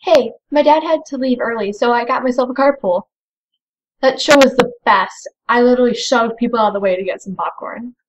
Hey, my dad had to leave early, so I got myself a carpool. That show was the best. I literally shoved people out of the way to get some popcorn.